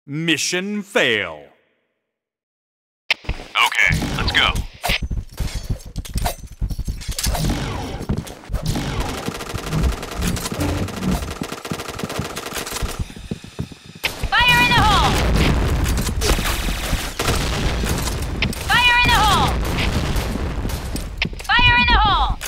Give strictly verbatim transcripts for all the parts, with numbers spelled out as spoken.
Mission fail. Okay, let's go. Fire in the hole! Fire in the hole! Fire in the hole!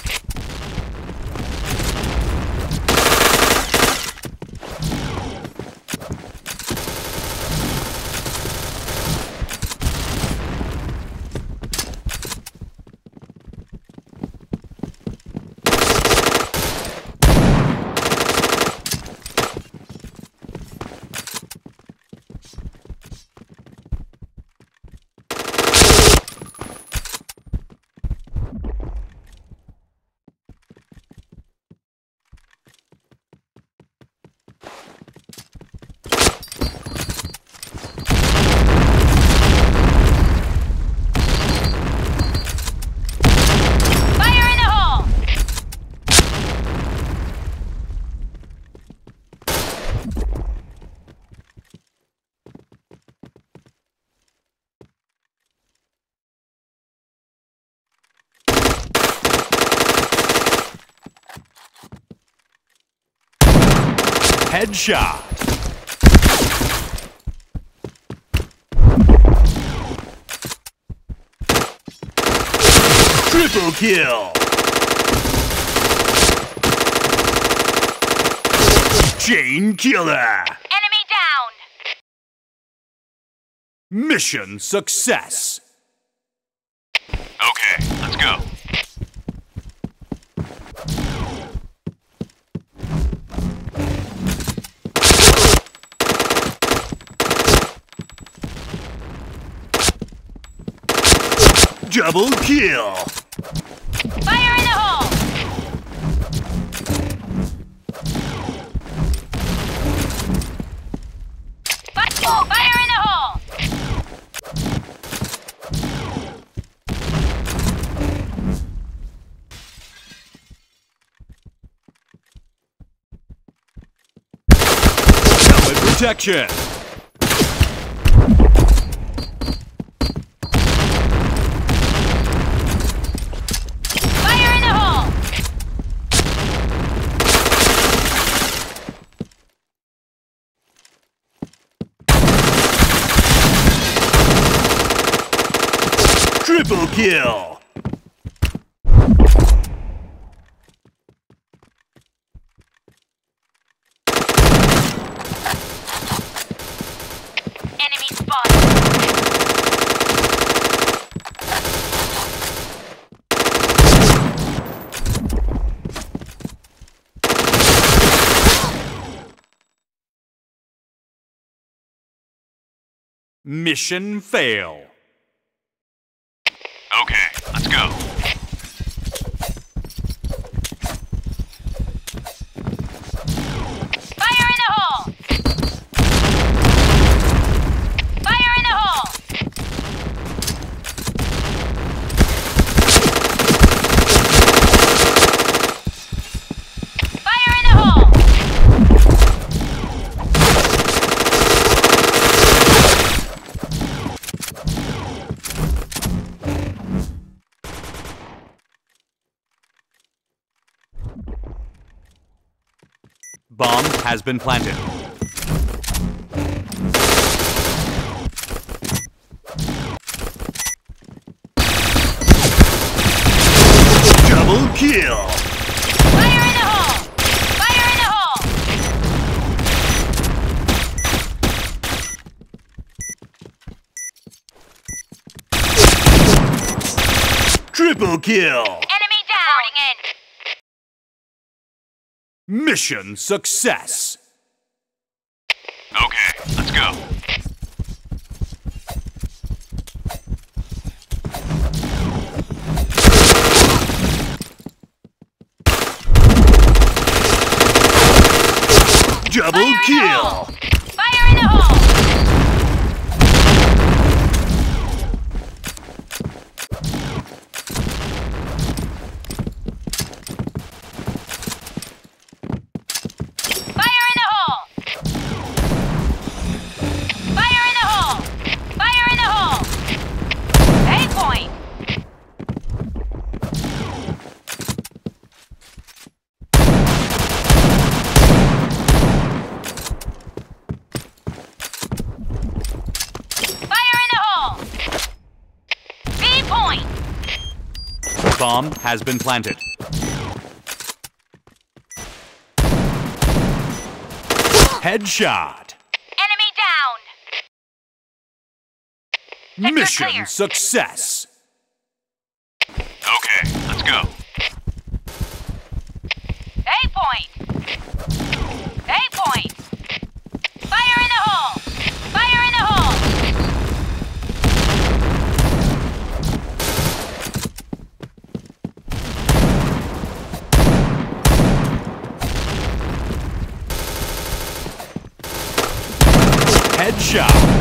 Headshot. Triple kill. Chain killer. Enemy down! Mission success. Okay, let's go. Double kill. Fire in the hole! Fi- oh, fire in the hole! Helmet protection. Fire in the hole! Triple kill. Enemy spotted! Mission fail. Okay, let's go. Fire in the hole! Fire in the hole! Fire in the hole! Bomb has been planted. Double kill. Fire in the hole! Fire in the hole! Triple kill. Enemy down! In. Mission success. Okay, let's go. Double Fire in the kill. hole! Fire in the hole! Fire in the hole! Fire Bomb has been planted. Headshot. Enemy down. Sector Mission clear. success. Okay, let's go. A point. A point. Fire in the hole. Fire in the hole. Headshot.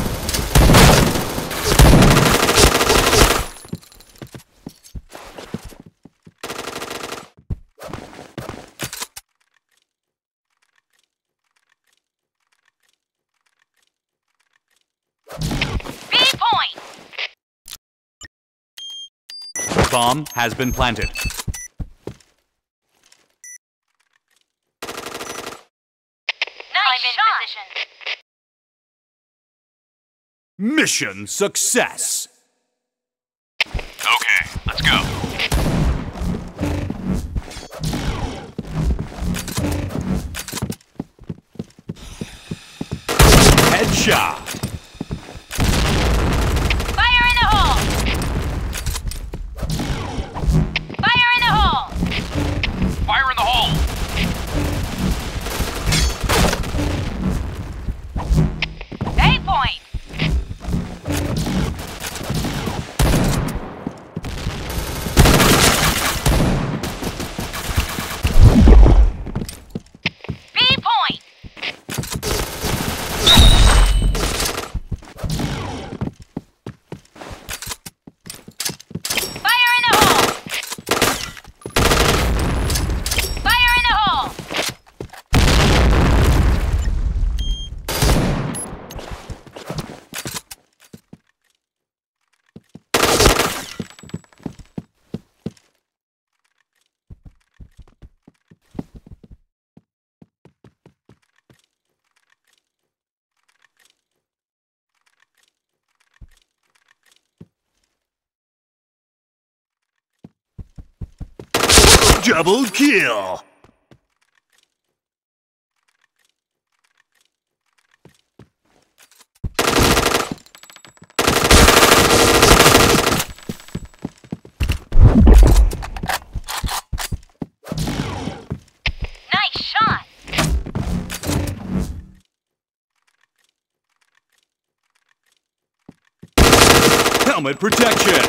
B point. Bomb has been planted. Nice shot. Mission success. Okay, let's go. Headshot. Fire in the hole. Fire in the hole. Fire in the hole! A point. B point. Fire in the hole. Fire in the hole. Double kill. Nice shot. Helmet protection.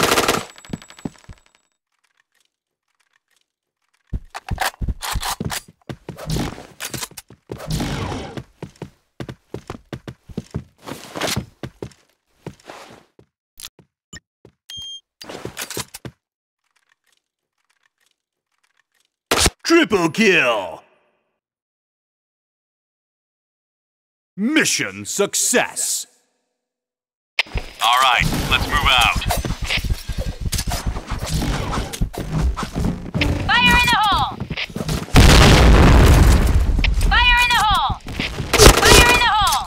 Triple kill. Mission success. All right, let's move out. Fire in the hole. Fire in the hole. Fire in the hole.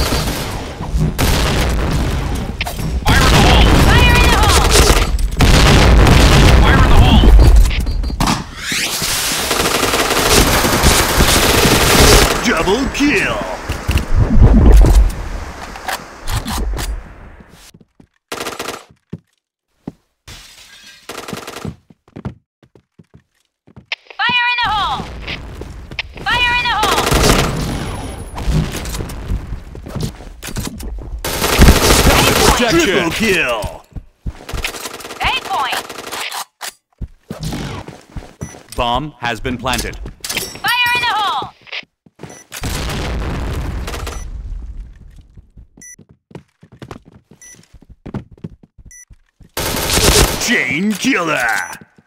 Fire in the hole! Fire in the hole. Fire in the hole! Double kill. Fire in the hole. Fire in the hole. Triple kill. A point. Bomb has been planted. Fire in the hole. Chain killer.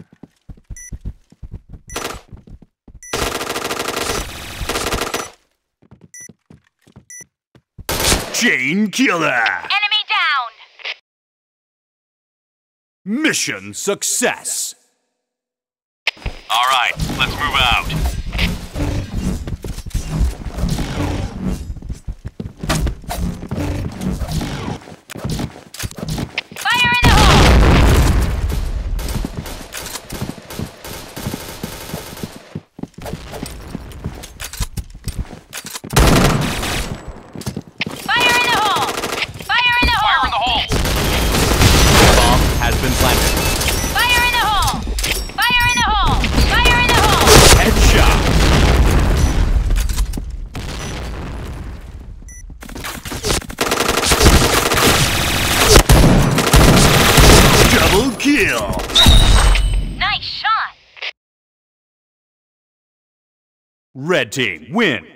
Chain killer. Enemy down. Mission success. All right, let's move out. Fire in the hole. Red team win.